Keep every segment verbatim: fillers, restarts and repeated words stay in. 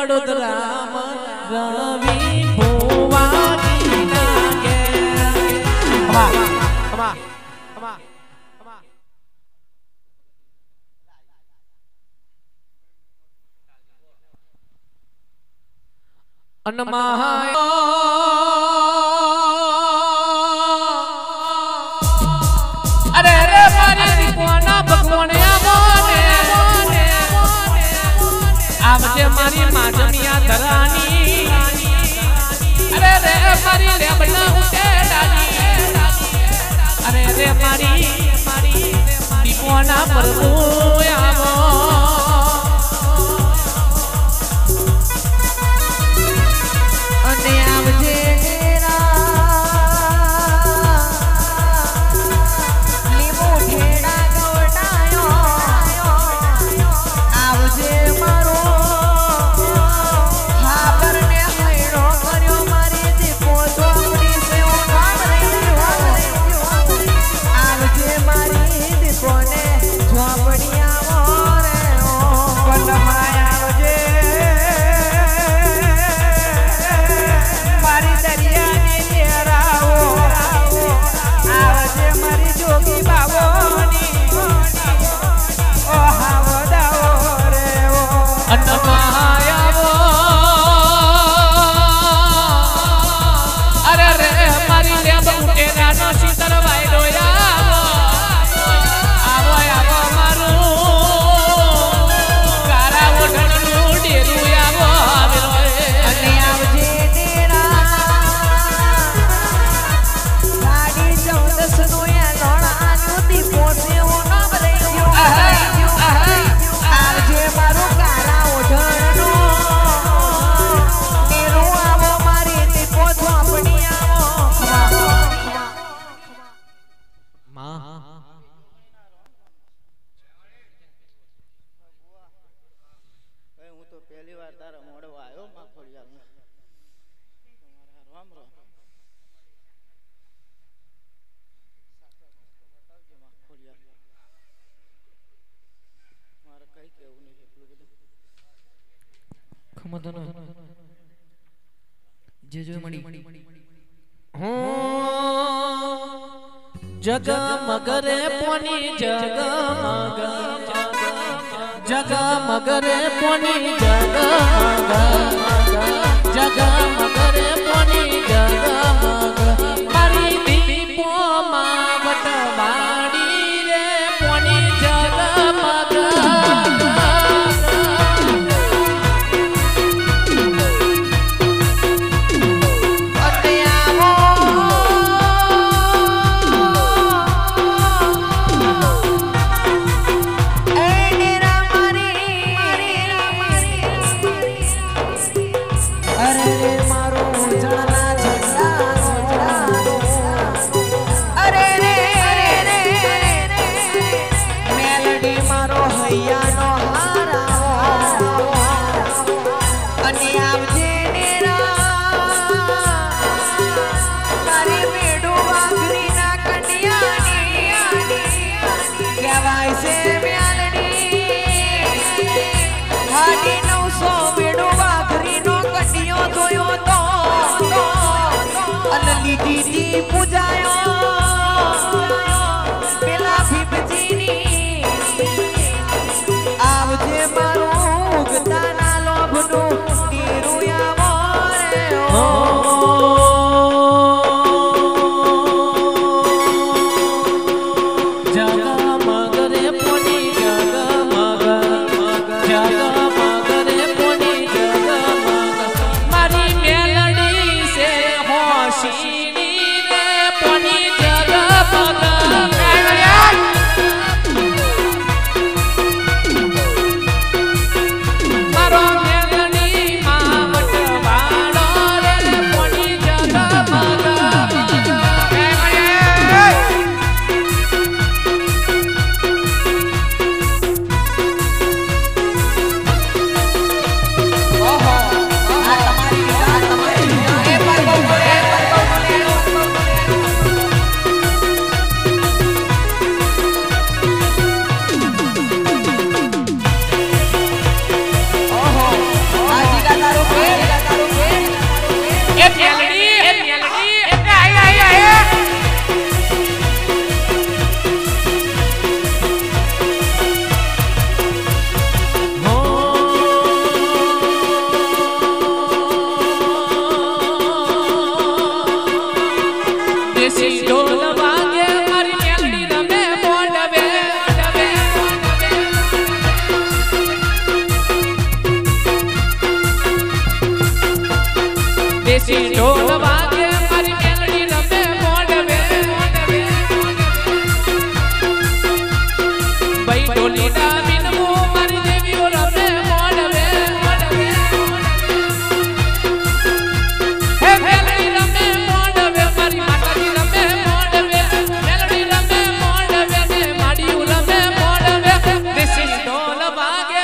વડોદરા રવિ ભુવાની નાગે અમા અમા અમા અમા અનમા અરે રે મારી કોના ભગવાન આવને આવજે મારી માજમિયા ધરાની અરે રે મારી લેબડા ઉટેડાની અરે રે મારી મારી દીપોના પ્રભુ આવો અને આવજે જે જો મણી હો જગમગરે પોની જગમગ જગમગરે પોની જગમગ જગમગરે પોની જગમગ મારી દીપો માં વટવાડી રે પોની જગમગ Pony देसी ढोल वागे मारी मेलडी रमे मोडवे भाई ढोली ना बिनमो मारी देवीओ रमे मोडवे हे मेलडी रमे मोडवे मारी माताजी रमे मोडवे मेलडी रमे मोडवे ने माडीओ रमे मोडवे देसी ढोल वागे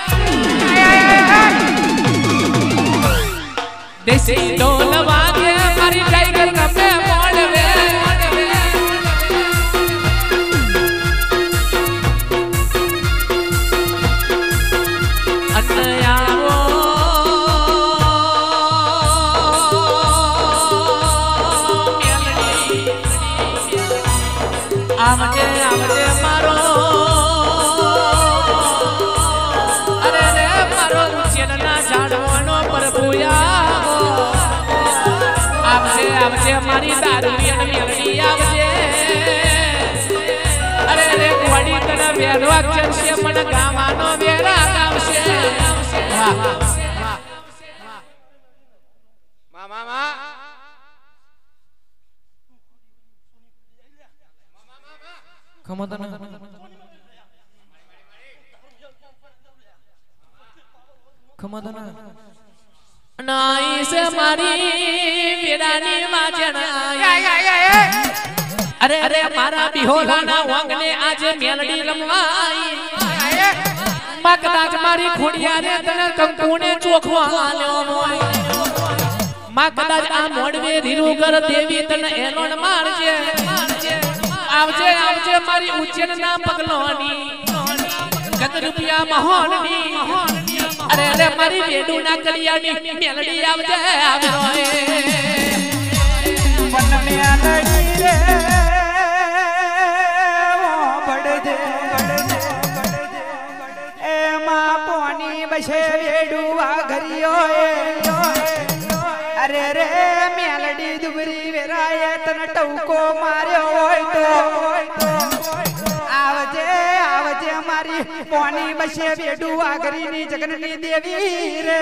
देसी ढोल वागे मारी टाइगर रमे मोडवे अन्नयावो मेलडी आवजे आवजे मारो अरे रे मारो उचेना झाड़વાનો प्रभुया आवजे आवजे मारी दारूनी અને મેલડી આવજે અરે રે કોડી તને વેરો અક્ષર છે મને ગાવાનો વેરા આવશે વાહ માં માં માં ખમતના ખમતના नाई से मारी वीरानी वाजना अरे अरे मारा बिहोला ना वांगने आज मेलडी रमवाई मकदाज मारी खुड़िया रे तने कंकुने चोखवा ल्यो मोय मकदाज आ मोडवे धीरुगर देवी तने एलोन मारजे आवजे आवजे मारी उच्चन ना पगलोनी गत रुपया महोनी अरे अरे मारी बेडू ना कलियानी मेलडी आवजे आवरोए मन मेलडी रे वो बड़ दे बड़ दे ए मां पोनी बसे बेडू वा घरियो अरे रे मेलडी दुबरी वेराय तन टौको मार्यो होय तो आवजे आवजे मारी पोनी बसे बेडू आगरीनी जगननी देवी रे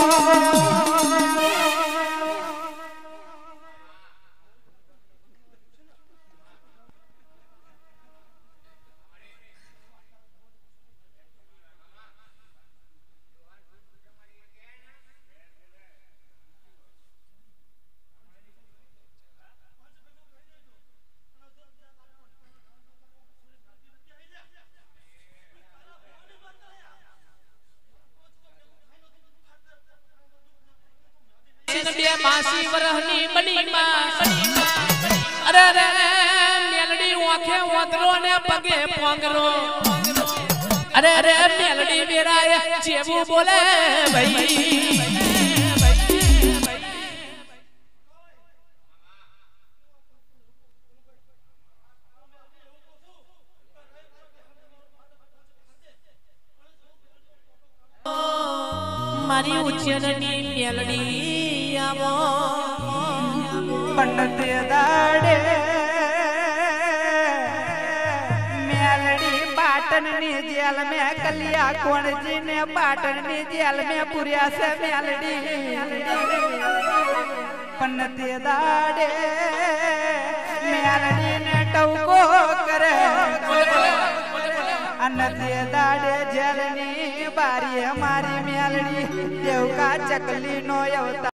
बे मासी वरहनी बनी मां अरे अरे मेलडी ओखे ओतरो ने पगे पोंगरो अरे अरे मेलडी वेराय जेबू बोले भाई मारी उच्चननी मेलडी आवो पंडित दाड़े मेलडी पाटन नी जेल में कलिया कोण जी ने पाटन नी जेल में पुरिया से मेलडी पंडित दाड़े मेलडी ने टौको करे अन्नते दाड़े जेलनी बारी हमारी मेलडी देव का चकली नो अवतार